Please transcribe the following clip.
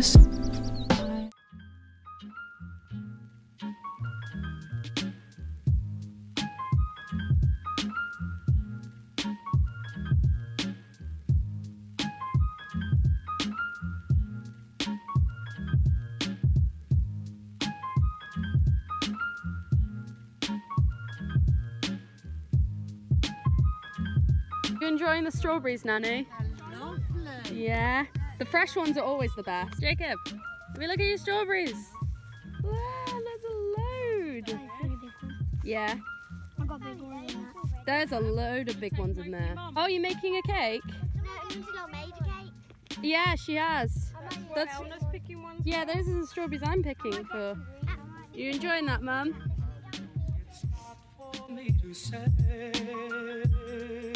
this. You enjoying the strawberries, Nanny? Lovely. Yeah. The fresh ones are always the best. Jacob, let me look at your strawberries. Wow, there's a load. Yeah. I got big ones in that. There's a load of big ones in there. Oh, you're making a cake? No, Lindsay not made a cake. Yeah, she has. That's, Elna's picking ones. yeah, those are the strawberries I'm picking for. You enjoying that, Mum? For me to say